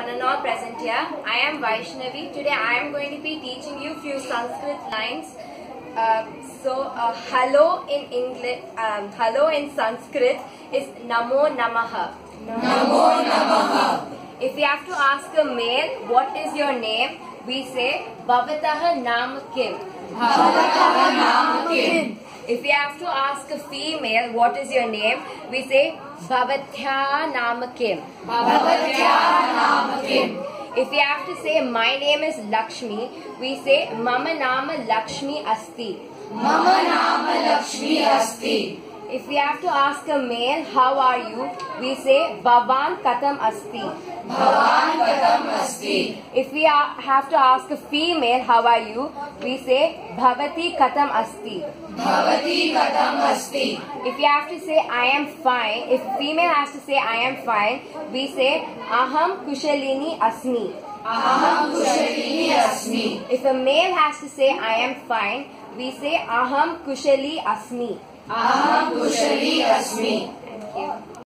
one and all present here. I am Vaishnavi. Today I am going to be teaching you few Sanskrit lines. Hello in English, hello in Sanskrit is Namo Namaha. Namo Namaha. If we have to ask a male, what is your name? We say Bhavataha Nam Kim. Bhavataha Nam Kim. If we have to ask a female, what is your name? We say Bhavatya Nam Kim. Bhavatya Nam Kim. If we have to say my name is Lakshmi, we say Mama Nama Lakshmi Asti. Mama Nama Lakshmi Asti. If we have to ask a male, how are you? We say Bhavan Katam Asti. Bhavan Katam Asti. If we have to ask a female, how are you? We say Bhavati Katam Asti. Bhavati Katam Asti. If you have to say I am fine, if female has to say I am fine, we say Aham Kushalini Asmi. Aham Kushalini Asmi. If a male has to say I am fine, we say Aham Kushali Asmi. Aham Kushali Asmi. Thank you.